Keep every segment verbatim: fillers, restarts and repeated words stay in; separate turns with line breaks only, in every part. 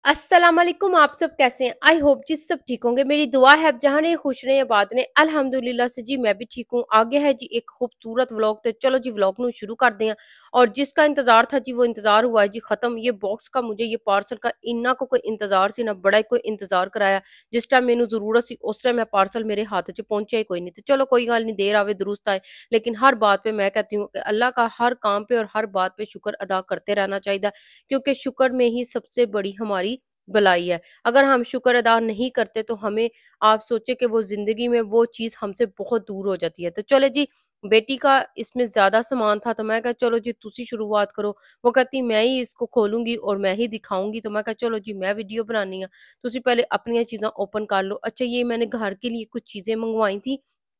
अस्सलाम वालेकुम। आप सब कैसे हैं? आई होप जी सब ठीक होंगे। मेरी दुआ है आप जहाँ रहे खुश रहें आबाद रहें। अल्हम्दुलिल्लाह से जी मैं भी ठीक हूँ। आगे है जी एक खूबसूरत व्लॉग, तो चलो जी व्लॉग ਨੂੰ शुरू करते हैं। और जिसका इंतजार था जी वो इंतजार हुआ है जी खत्म। ये बॉक्स का मुझे ये पार्सल का इन्ना को कोई इंतजार सी ना बड़ा ही कोई इंतजार कराया। जिस टाइम मैनू जरूरत सी उस टाइम मैं पार्सल मेरे हाथ च पहुंचा ही कोई नहीं। तो चलो कोई गल नहीं, देर आवे दुरुस्त आए। लेकिन हर बात पे मैं कहती हूँ कि अल्लाह का हर काम पे और हर बात पे शुक्र अदा करते रहना चाहिए, क्योंकि शुक्र में ही सबसे बड़ी हमारी भलाई है। अगर हम शुक्र अदा नहीं करते तो हमें, आप सोचे कि वो ज़िंदगी में वो चीज़ हमसे बहुत दूर हो जाती है। तो चलो जी, बेटी का इसमें ज़्यादा सामान था तो मैं कहा चलो जी तुसी शुरुआत करो। वो कहती मैं ही इसको खोलूँगी और मैं ही दिखाऊँगी। तो मैं कहा चलो जी मैं वीडियो बनानी है, तुसी पहले अपनी चीज़ां ओपन कर लो। अच्छा, ये मैंने घर के लिए कुछ चीज़ें मँगवाई थी।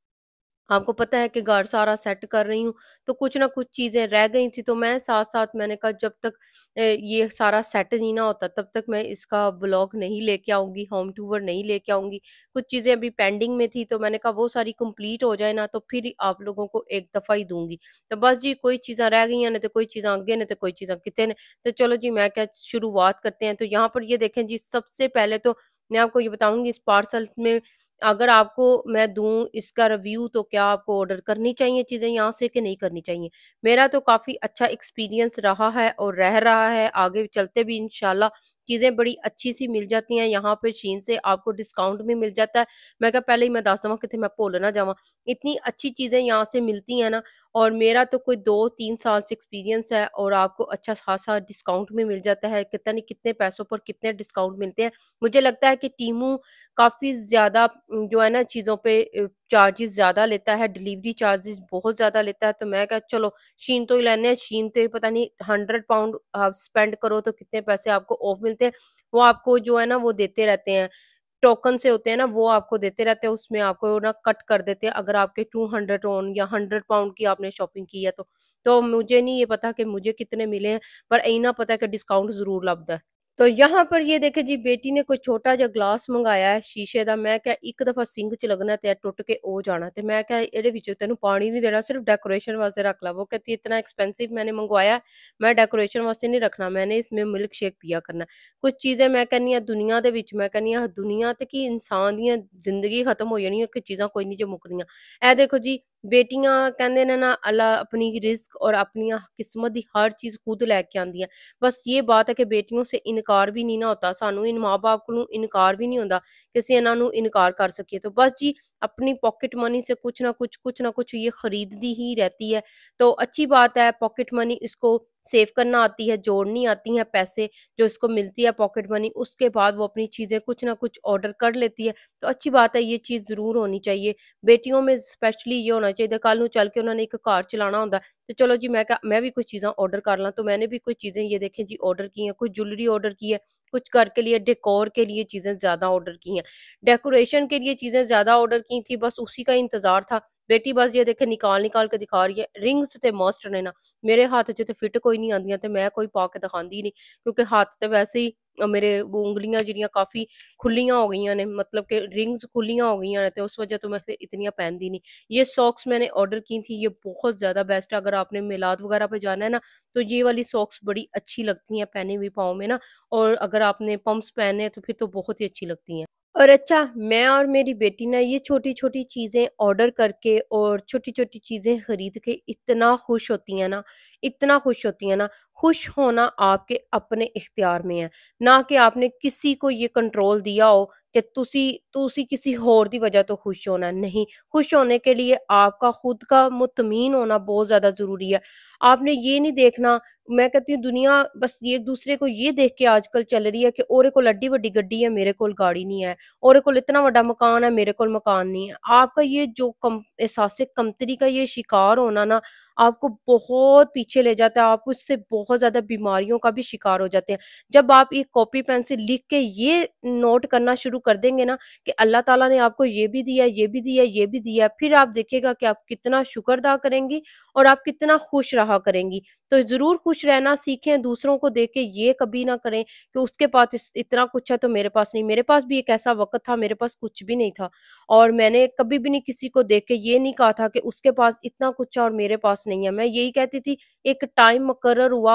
आपको पता है कि घर सारा सेट कर रही हूँ, तो कुछ ना कुछ चीज़ें रह गई थी, तो मैं साथ-साथ मैंने कहा जब तक अ, ये सारा सेट नहीं ना होता तब तक मैं इसका व्लॉग नहीं लेके आऊँगी, होम टूर नहीं लेके आऊँगी। कुछ चीज़ें अभी पेंडिंग में थी, तो मैंने कहा वो सारी कंप्लीट हो जाए ना तो फिर आप लोगों को एक दफ़ा ही दूँगी। तो बस जी कोई चीज़ां रह गई हैं, नहीं तो कोई चीज़ां आगे ने तो कोई चीज़ां किते ने। तो चलो जी मैं क्या शुरुआत करते हैं। तो यहाँ पर ये देखें जी, सबसे पहले तो मैं आपको ये बताऊँगी इस पार्सल में, अगर आपको मैं दूँ इसका रिव्यू, तो क्या आपको ऑर्डर करनी चाहिए चीज़ें यहाँ से कि नहीं करनी चाहिए? मेरा तो काफ़ी अच्छा एक्सपीरियंस रहा है और रह रहा है, आगे चलते भी इंशाल्लाह चीज़ें बड़ी अच्छी-सी मिल जाती हैं यहाँ पे शीन से, आपको डिस्काउंट भी मिल जाता है। मैं कहा पहले ही मैं दस देवां किते मैं भुल ना जावां। इतनी अच्छी चीज़ें यहाँ से मिलती हैं ना, और मेरा तो कोई दो तीन साल से एक्सपीरियंस है और आपको अच्छा खासा डिस्काउंट भी मिल जाता है। पता नहीं कितने पैसों पर कितने डिस्काउंट मिलते हैं। मुझे लगता है कि टीमू काफ़ी ज़्यादा उम, जो है ना चीज़ों पे अ, चार्जेस ज़्यादा लेता है, डिलीवरी चार्जेस बहुत ज़्यादा लेता है। तो मैं कहा चलो शीन तो ही लेने हैं, शीन पे पता नहीं हंड्रेड पाउंड आप स्पेंड करो तो कितने पैसे आपको ऑफ मिलते हैं। वो आपको जो है ना वो देते रहते हैं, टोकन से होते हैं ना, वो आपको देते रहते हैं, उसमें आपको ना कट कर देते हैं अगर आपके टू हंड्रेड ऑन या हंड्रेड पाउंड की आपने शॉपिंग की है तो। तो मुझे नहीं ये पता कि मुझे कितने मिले हैं, पर इतना पता है कि डिस्काउंट ज़रूर लगता है। तो यहाँ पर ये देखे जी, बेटी ने कोई छोटा ਜਿਹਾ ग्लास मंगाया है शीशे ਦਾ। मैं क्या एक दफ़ा सिंक च लगना ते टुट के ओ जाना, ते मैं क्या ਇਹਦੇ ਵਿੱਚ ਤੈਨੂੰ पानी नहीं देना, सिर्फ डेकोरेशन वास्ते रख ला। वो कहती है इतना एक्सपेंसिव मैंने मंगवाया है, मैं डेकोरेशन वास्ते नहीं रखना, मैंने इसमें मिल्क शेक पिया करना। कुछ चीज़ें मैं कहनी आ दुनिया ਦੇ ਵਿੱਚ, मैं कहनी आ दुनिया ਤੇ ਕੀ इंसान ਦੀਆਂ ਜ਼ਿੰਦਗੀ ਖਤਮ ਹੋ ਜਾਣੀ ਹੈ ਕਿ ਚੀਜ਼ਾਂ ਕੋਈ ਨਹੀਂ ਜੋ ਮੁੱਕਣੀਆਂ। ਇਹ ਦੇਖੋ जी, बेटियां कहंदे ने ना अल्लाह अपनी रिस्क और अपनी किस्मत की हर चीज़ खुद लैके आंदी है। बस ये बात है कि बेटियों से इनकार भी नहीं ना होता, सानू इन माँ बाप को इनकार भी नहीं होता कि असीं इन्हां नू इनकार कर सकिए। तो बस जी अपनी पॉकेट मनी से कुछ ना कुछ कुछ ना कुछ ये खरीदती ही रहती है। तो अच्छी बात है, पॉकेट मनी इसको सेव करना आती है, जोड़नी आती हैं पैसे जो इसको मिलती है पॉकेट मनी, उसके बाद वो अपनी चीज़ें कुछ ना कुछ ऑर्डर कर लेती है। तो अच्छी बात है, ये चीज़ ज़रूर होनी चाहिए बेटियों में, स्पेशली ये होना चाहिए। कल नू चल के उन्होंने एक घर चलाना होंदा, तो चलो जी मैं क्या मैं भी कुछ चीज़ां ऑर्डर कर ला। तो मैंने भी कुछ चीज़ें ये देखें जी ऑर्डर की हैं, कुछ ज्वेलरी ऑर्डर की है, कुछ घर के लिए डेकोर के लिए चीज़ें ज़्यादा ऑर्डर की हैं, डेकोरेशन के लिए चीज़ें ज़्यादा ऑर्डर की थी, बस उसी का इंतज़ार था। बेटी बस ये देखे निकाल निकाल के दिखा रही है। रिंग्स ते मस्ट ने ना, मेरे हाथ च ते फिट कोई नहीं आंदियां, ते मैं कोई पा के दिखांदी ही नहीं, क्योंकि हाथ ते वैसे ही अ, मेरे वो उंगलियां जिहड़ियां काफ़ी खुलियां हो गईयां ने, मतलब कि रिंग्स खुलियां हो गईयां ने, तो उस वजह तो मैं फिर इतनियां पहनदी नहीं। ये सॉक्स मैंने ऑर्डर की थी, ये बहुत ज़्यादा बेस्ट है। अगर आपने मिलाद वगैरह पे जाना है ना, तो ये वाली सॉक्स बड़ी अच्छी लगती हैं पहने हुए पाँव में ना, और अगर आपने पम्प्स पहने हैं तो फिर तो बहुत ही अच्छी लगती हैं। और अच्छा, मैं और मेरी बेटी ना ये छोटी-छोटी चीज़ें ऑर्डर करके और छोटी-छोटी चीज़ें खरीद के इतना खुश होती हैं ना, इतना खुश होती हैं ना। खुश होना आपके अपने इख्तियार में है, ना कि आपने किसी को ये कंट्रोल दिया हो कि तुसी तुसी किसी होर दी वजह तो खुश होना है। नहीं, खुश होने के लिए आपका खुद का मुतमीन होना बहुत ज़्यादा ज़रूरी है। आपने ये नहीं देखना, मैं कहती हूँ दुनिया बस ये एक दूसरे को ये देख के आजकल चल रही है कि ओहदे कोल एड्डी वड्डी गड्डी है, मेरे कोल गाड़ी नहीं है, ओहदे कोल इतना बड़ा मकान है, मेरे कोल मकान नहीं है। आपका ये जो कम एहसास कमतरी का ये शिकार होना ना, आपको बहुत पीछे ले जाता है, आप उससे बहुत ज़्यादा बीमारियों का भी शिकार हो जाते हैं। जब आप एक कॉपी पेन से लिख के ये नोट करना शुरू कर देंगे ना कि अल्लाह ताला ने आपको ये भी दिया, ये भी दिया, ये भी दिया, फिर आप देखिएगा कि आप कितना शुक्र अदा करेंगी और आप कितना खुश रहा करेंगी। तो ज़रूर खुश रहना सीखें, दूसरों को देख के ये कभी ना करें कि उसके पास इस इतना कुछ है तो मेरे पास नहीं। मेरे पास भी एक ऐसा वक़्त था, मेरे पास कुछ भी नहीं था, और मैंने कभी भी नहीं किसी को देख के ये नहीं कहा था कि उसके पास इतना कुछ है और मेरे पास नहीं है। मैं यही कहती थी, एक टाइम मुकर्रर हुआ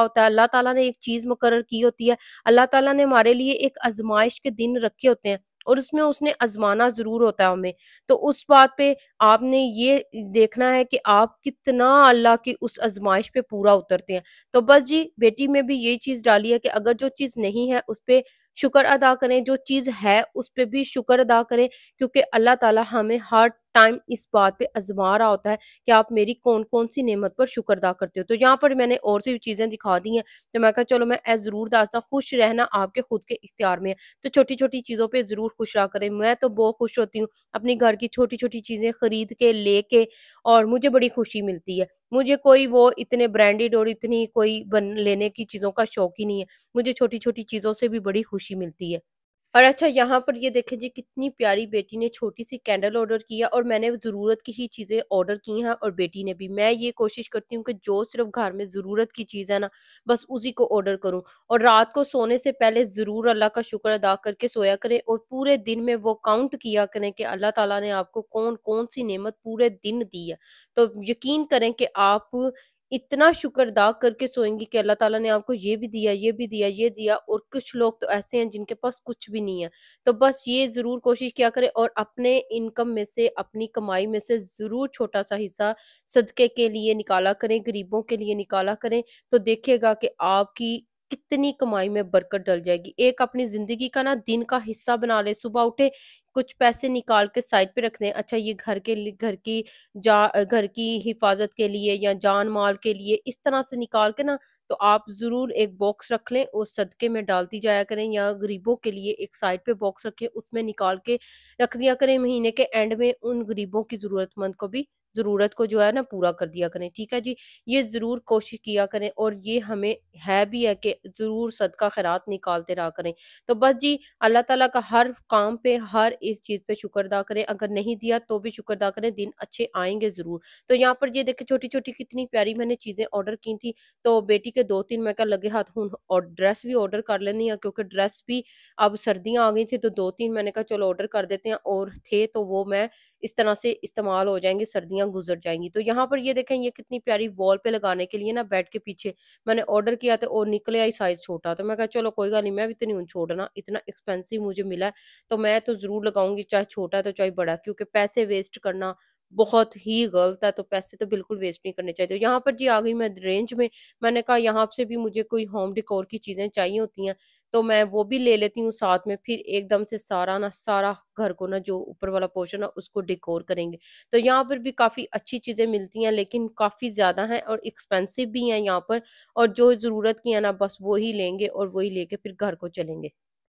होता है, अल्लाह ताला ने एक चीज़ मुकर्रर की होती है, अल्लाह ताला ने हमारे लिए एक आज़माइश के दिन रखे होते हैं और उसमें उसने आज़माना ज़रूर होता है हमें। तो उस बात पे आपने ये देखना है कि आप कितना अल्लाह की उस आज़माइश पे पूरा उतरते हैं। तो बस जी, बेटी में भी यही चीज़ डाली है कि अगर जो चीज़ नहीं है उस पे शुक्र अदा करें, जो चीज़ है उस पे भी शुक्र अदा करें, क्योंकि अल्लाह ताला हमें हर टाइम इस बात पे आज़मा रहा होता है कि आप मेरी कौन-कौन सी नेमत पर शुक्र अदा करते हो। तो यहाँ पर मैंने और सी चीज़ें दिखा दी हैं, तो मैं कहा चलो मैं ए ज़रूर दास्तां, खुश रहना आपके खुद के इख्तियार में है। तो छोटी-छोटी चीज़ों पे ज़रूर खुश रहा करें। मैं तो बहुत खुश होती हूँ अपनी घर की छोटी-छोटी चीज़ें खरीद के, लेके, और मुझे बड़ी खुशी मिलती है। मुझे कोई वो इतने ब्रांडेड और इतनी कोई बन लेने की चीज़ों का शौक ही नहीं है। मुझे छोटी-छोटी चीज़ों से भी बड़ी खुशी मिलती है। और अच्छा, यहाँ पर ये देखें जी, कितनी प्यारी बेटी ने छोटी-सी कैंडल ऑर्डर किया और मैंने ज़रूरत की ही चीज़ें ऑर्डर की हैं और बेटी ने भी। मैं ये कोशिश करती हूँ कि जो सिर्फ़ घर में ज़रूरत की चीज़ है ना, बस उसी को ऑर्डर करूँ, और रात को सोने से पहले ज़रूर अल्लाह का शुक्र अदा करके सोया करें और पूरे दिन में वो काउंट किया करें कि अल्लाह ताला ने आपको कौन-कौन सी नेमत पूरे दिन दी है। तो यकीन करें कि आप इतना शुक्र अदा करके सोएँगी कि अल्लाह ताला ने आपको ये भी दिया, ये भी दिया, ये दिया, और कुछ लोग तो ऐसे हैं जिनके पास कुछ भी नहीं है। तो बस ये ज़रूर कोशिश किया करें और अपने इनकम में से, अपनी कमाई में से ज़रूर छोटा-सा हिस्सा सदके के लिए निकाला करें, गरीबों के लिए निकाला करें, तो देखिएगा कि आपकी कितनी कमाई में बरकत डल जाएगी। एक अपनी ज़िंदगी का ना दिन का हिस्सा बना लें, सुबह उठे कुछ पैसे निकाल के साइड पे रख दें। अच्छा, ये घर के लिए, घर की जा अ, घर की हिफाज़त के लिए या जान-माल के लिए, इस तरह से निकाल के ना, तो आप ज़रूर एक बॉक्स रख लें, उस सदके में डालती जाया करें, या गरीबों के लिए एक साइड पे बॉक्स रखें, उसमें निकाल के रख दिया करें। महीने के एंड में उन गरीबों की ज़रूरतमंद को भी ज़रूरत को जो है ना पूरा कर दिया करें, ठीक है जी? ये ज़रूर कोशिश किया करें और ये हमें है भी है कि ज़रूर सदका खैरात निकालते रहा करें। तो बस जी, अल्लाह ताला का हर काम पे, हर एक चीज़ पे शुक्र अदा करें। अगर नहीं दिया तो भी शुक्र अदा करें, दिन अच्छे आएँगे ज़रूर। तो यहाँ पर ये देखिए, छोटी-छोटी कितनी प्यारी मैंने चीज़ें ऑर्डर की थी, तो बेटी के दो तीन मैं कहा लगे हाथ हूँ, और ड्रेस भी ऑर्डर कर लेनी है, क्योंकि ड्रेस भी अब सर्दियाँ आ गई थी, तो दो तीन मैंने कहा चलो ऑर्डर कर देते हैं, और थे तो वो मैं इस तरह से इस्तेमाल हो जाएँगे, सर्दियाँ गुज़र जाएँगी। तो यहाँ पर ये देखें, ये कितनी प्यारी वॉल पे लगाने के लिए ना, बेड के पीछे मैंने ऑर्डर किया था और निकले आई साइज़ छोटा, तो मैं कहा चलो कोई गल नहीं, मैं भी तो नहीं हूँ छोड़ना, इतना एक्सपेंसिव मुझे मिला है, तो मैं तो ज़रूर लगाऊँगी, चाहे छोटा है तो चाहे बड़ा है, क्योंकि पैसे वेस्ट करना बहुत ही गलत है, तो पैसे तो बिल्कुल वेस्ट नहीं करने चाहिए। तो यहाँ पर जी आ गई मैं रेंज में, मैंने कहा यहाँ से भी मुझे कोई होम डेकोर की चीज़ें चाहिए होती हैं, तो मैं वो भी ले लेती हूँ साथ में, फिर एकदम से सारा ना, सारा घर को ना, जो ऊपर वाला पोर्शन है उसको डेकोर करेंगे। तो यहाँ पर भी काफ़ी अच्छी चीज़ें मिलती हैं, लेकिन काफ़ी ज़्यादा हैं और एक्सपेंसिव भी हैं यहाँ पर, और जो ज़रूरत की है ना, बस वो ही लेंगे और वही लेके फिर घर को चलेंगे।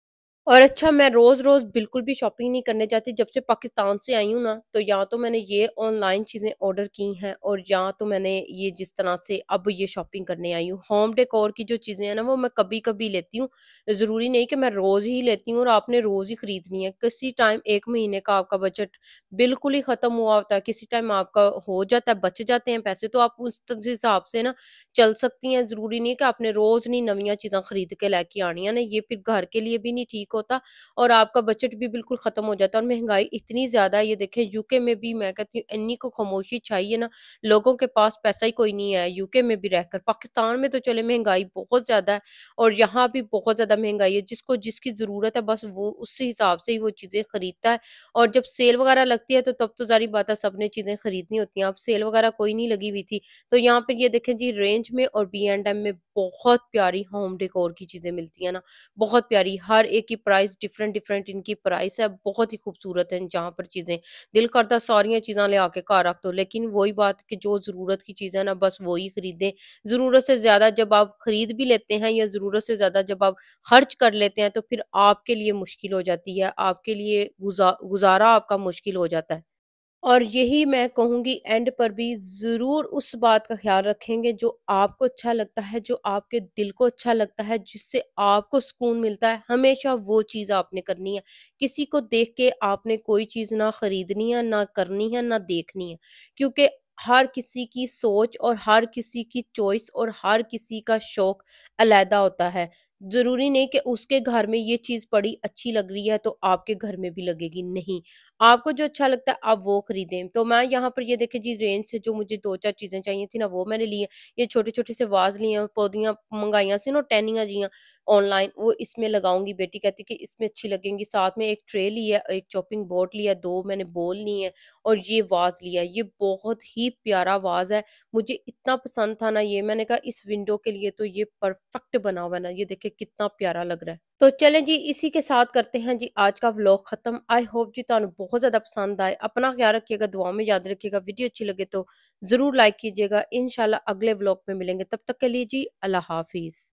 और अच्छा, मैं रोज़-रोज़ बिल्कुल भी शॉपिंग नहीं करने जाती। जब से पाकिस्तान से आई हूँ ना, तो या तो मैंने ये ऑनलाइन चीज़ें ऑर्डर की हैं, और या तो मैंने ये जिस तरह से अब ये शॉपिंग करने आई हूँ। होम डेकोर की जो चीज़ें हैं ना, वो मैं कभी-कभी लेती हूँ। ज़रूरी नहीं कि मैं रोज़ ही लेती हूँ और आपने रोज़ ही खरीदनी है। किसी टाइम एक महीने का आपका बजट बिल्कुल ही ख़त्म हुआ होता है, किसी टाइम आपका हो जाता है, बच जाते हैं पैसे, तो आप उस त हिसाब से ना चल सकती हैं। ज़रूरी नहीं है कि आपने रोज़ नहीं नवीਆਂ चीज़ां खरीद के लेके आनी है ना, ये फिर घर के लिए भी नहीं ठीक होता और आपका बजट भी बिल्कुल ख़त्म हो जाता है, और महँगाई इतनी ज़्यादा है। ये देखें, यूके में भी मैं कहती हूँ इन्हीं को खामोशी चाहिए ना, लोगों के पास पैसा ही कोई नहीं है यूके में भी रहकर। पाकिस्तान में तो चले महँगाई बहुत ज़्यादा है और यहाँ भी बहुत ज़्यादा महँगाई है, जिसको जिसकी ज़रूरत है बस वो उस हिसाब से ही वो चीज़ें खरीदता है, और जब सेल वगैरह लगती है तो तब तो ज़ाहिर बात है सबने चीज़ें खरीदनी होती हैं। अब सेल वगैरह कोई नहीं लगी हुई थी, तो यहाँ पर ये देखें जी, रेंज में और बी एंड एम में बहुत प्यारी होम डेकोर की चीज़ें मिलती हैं ना, बहुत प्यारी, हर एक की प्राइस डिफरेंट डिफरेंट इनकी प्राइस है, बहुत ही खूबसूरत है जहाँ पर चीज़ें, दिल करता सारियाँ चीज़ां ले आके घर रख दो, लेकिन वही बात कि जो ज़रूरत की चीज़ है ना, बस वही खरीदें। ज़रूरत से ज़्यादा जब आप खरीद भी लेते हैं या ज़रूरत से ज़्यादा जब आप खर्च कर लेते हैं, तो फिर आपके लिए मुश्किल हो जाती है, आपके लिए गुजा गुज़ारा आपका मुश्किल हो जाता है। और यही मैं कहूँगी, एंड पर भी ज़रूर उस बात का ख़्याल रखेंगे जो आपको अच्छा लगता है, जो आपके दिल को अच्छा लगता है, जिससे आपको सुकून मिलता है, हमेशा वो चीज़ आपने करनी है। किसी को देख के आपने कोई चीज़ ना खरीदनी है, ना करनी है, ना देखनी है। क्योंकि हर किसी की सोच और हर किसी की चॉइस और हर किसी का शौक अलग होता है। ज़रूरी नहीं कि उसके घर में ये चीज़ पड़ी अच्छी लग रही है तो आपके घर में भी लगेगी, नहीं। आपको जो अच्छा लगता है आप वो खरीदें। तो मैं यहाँ पर ये देखिए जी रेंज से जो मुझे दो चार चीज़ें चाहिए थी ना वो मैंने ली हैं। ये छोटे-छोटे से वाज़ लिए हैं, पौधियाँ मंगाइयाँ सी ना टहनियाँ जियां ऑनलाइन, वो इसमें लगाऊँगी। बेटी कहती कि इसमें अच्छी लगेंगी। साथ में एक ट्रे ली है, एक चॉपिंग बोर्ड लिया, दो मैंने बोल ली हैं और ये वाज़ लिया है। ये बहुत ही प्यारा वाज़ है। मुझे इतना पसंद था ना ये, मैंने कहा इस विंडो के लिए तो ये परफेक्ट बना हुआ है ना, ये देखिए कितना प्यारा लग रहा है। तो चलें जी इसी के साथ करते हैं जी आज का व्लॉग खत्म। आई होप जी ਤੁਹਾਨੂੰ बहुत ज़्यादा पसंद आए। अपना ख्याल रखिएगा, दुआ में याद रखिएगा। वीडियो अच्छी लगे तो ज़रूर लाइक कीजिएगा। इंशाल्लाह अगले व्लॉग में मिलेंगे। तब तक के लिए जी अल्लाह हाफ़िज़।